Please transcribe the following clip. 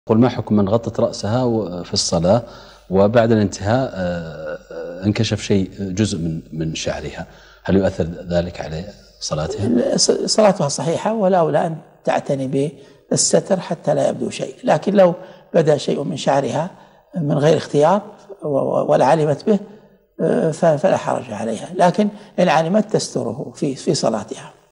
قل ما حكم من غطت رأسها في الصلاة وبعد الانتهاء انكشف شيء جزء من شعرها، هل يؤثر ذلك على صلاتها؟ صلاتها صحيحة، والأولى أن تعتني بالستر حتى لا يبدو شيء، لكن لو بدا شيء من شعرها من غير اختيار ولا علمت به فلا حرج عليها، لكن إن علمت تستره في صلاتها.